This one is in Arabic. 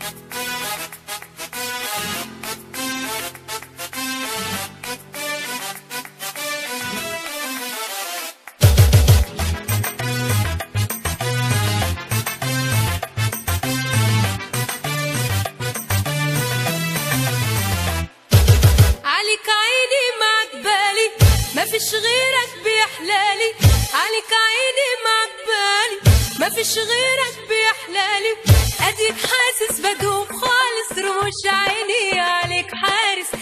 مفيش غيرك بيحلالي، عليك عيني معبالي، مفيش غيرك بيحلالي، اديك حاسس بدوب خالص، رموش عيني عليك حارس،